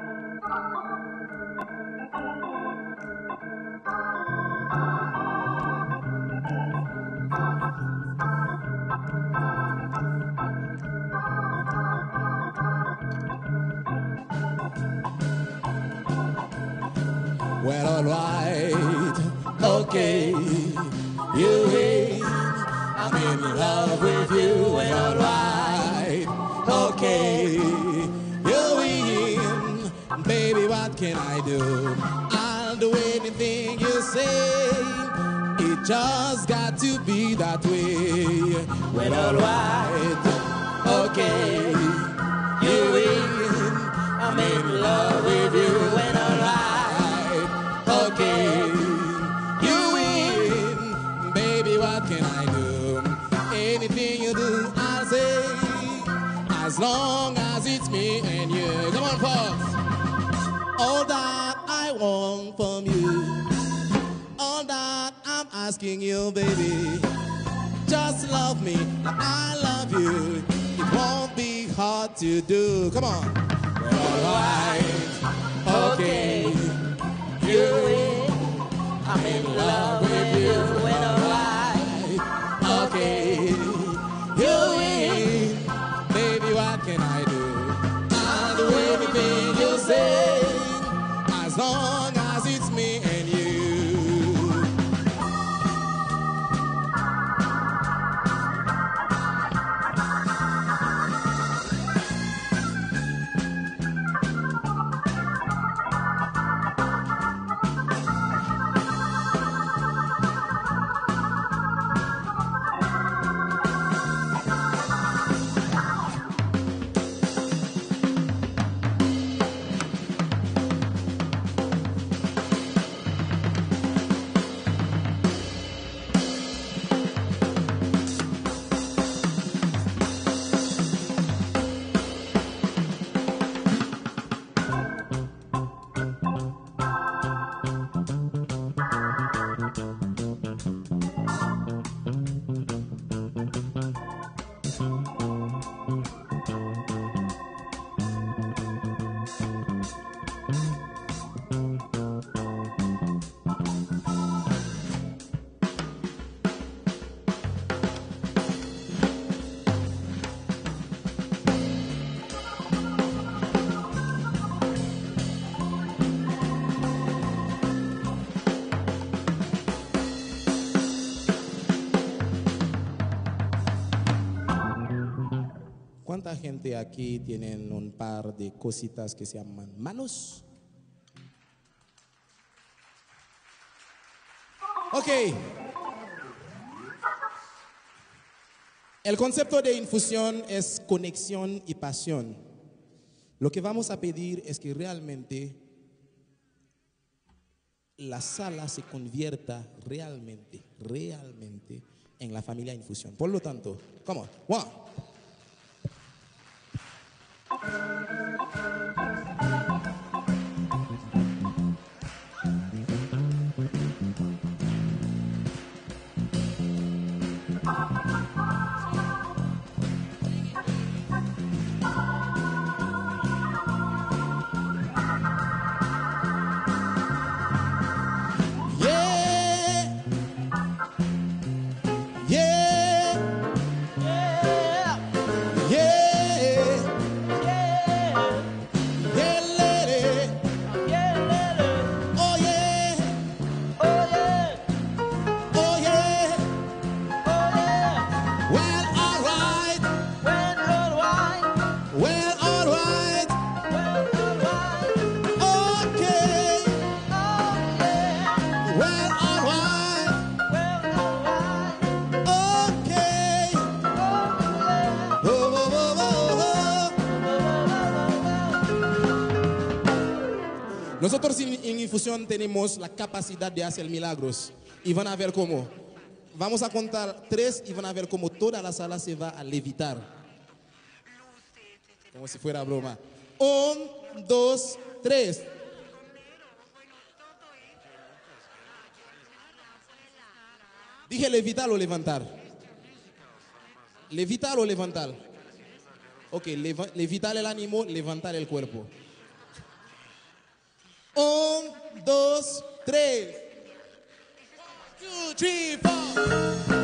Well, alright, okay, you win. I'm in love with you. Well, alright, okay, you win. Baby, what can I do? I'll do anything you say. It just got to be that way. Well, alright, okay, you win. I'm in love with you. Well, alright, okay, you win. Baby, what can I do? Anything you do, I'll say. As long as it's me and you. Come on, folks. All that I want from you, all that I'm asking you, baby, just love me like I love you. It won't be hard to do. Come on. Well, alright, okay, you win. I'm in love with you. Well, alright, okay, you win. Baby, what can I do? I'll do anything you say. As long as it's me and you. ¿Cuánta gente aquí tienen un par de cositas que se llaman manos? Ok. El concepto de infusión es conexión y pasión. Lo que vamos a pedir es que realmente la sala se convierta realmente en la familia infusión. Por lo tanto, come on, one. Nosotros en Infusión tenemos la capacidad de hacer milagros y van a ver cómo. Vamos a contar 3 y van a ver cómo toda la sala se va a levitar. Como si fuera broma. 1, 2, 3. Dije levitar o levantar. Levitar o levantar. Ok, levitar el ánimo, levantar el cuerpo. 1, 2, 3. 1, 2, 3, 4.